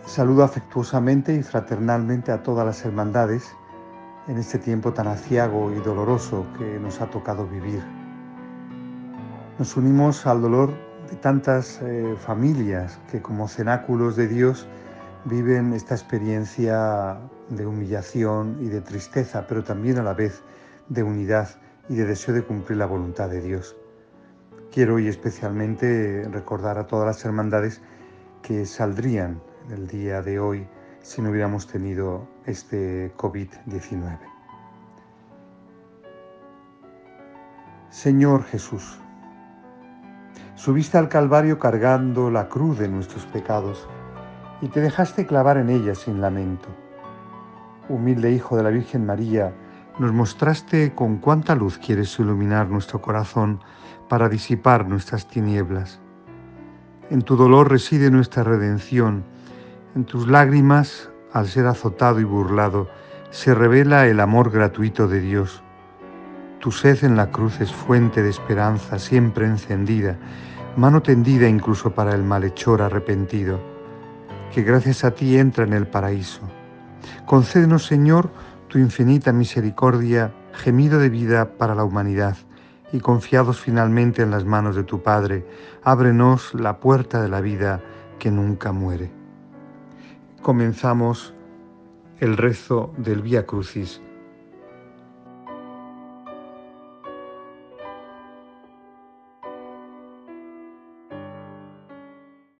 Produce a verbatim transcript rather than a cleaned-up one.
Saludo afectuosamente y fraternalmente a todas las hermandades en este tiempo tan aciago y doloroso que nos ha tocado vivir. Nos unimos al dolor de tantas eh, familias que como cenáculos de Dios viven esta experiencia de humillación y de tristeza, pero también a la vez de unidad y de deseo de cumplir la voluntad de Dios. Quiero hoy especialmente recordar a todas las hermandades que saldrían el día de hoy si no hubiéramos tenido este COVID diecinueve. Señor Jesús, subiste al Calvario cargando la cruz de nuestros pecados y te dejaste clavar en ella sin lamento. Humilde Hijo de la Virgen María, nos mostraste con cuánta luz quieres iluminar nuestro corazón para disipar nuestras tinieblas. En tu dolor reside nuestra redención. En tus lágrimas, al ser azotado y burlado, se revela el amor gratuito de Dios. Tu sed en la cruz es fuente de esperanza siempre encendida, mano tendida incluso para el malhechor arrepentido, que gracias a ti entra en el paraíso. Concédenos, Señor, tu infinita misericordia, gemido de vida para la humanidad, y confiados finalmente en las manos de tu Padre, ábrenos la puerta de la vida que nunca muere. Comenzamos el rezo del Vía Crucis